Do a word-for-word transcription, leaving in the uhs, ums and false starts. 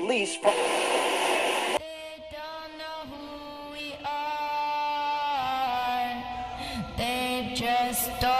release from... They don't know who we are. They just don't.